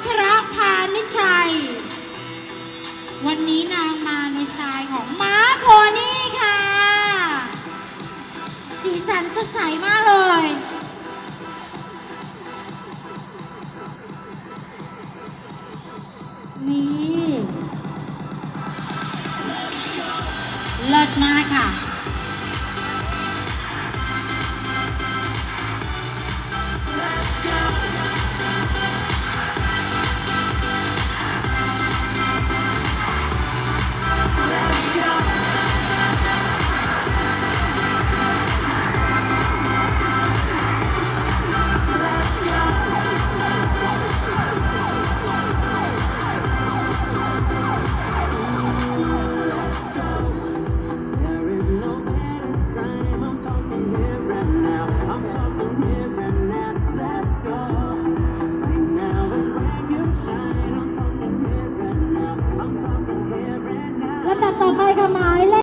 รพานิชัยวันนี้นางมาในสไตล์ของม้าโพนี่ค่ะสีสันสดใสมากเลยนี่เลิศมากค่ะลำดับต่อไปค่ะหมายเล